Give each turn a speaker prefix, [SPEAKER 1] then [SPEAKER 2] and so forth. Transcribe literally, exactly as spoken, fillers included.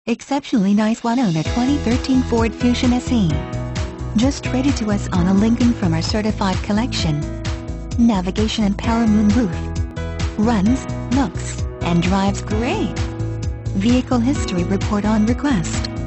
[SPEAKER 1] Exceptionally nice one owner twenty thirteen Ford Fusion S E. Just traded to us on a Lincoln from our certified collection. Navigation and power moonroof. Runs, looks, and drives great. Vehicle history report on request.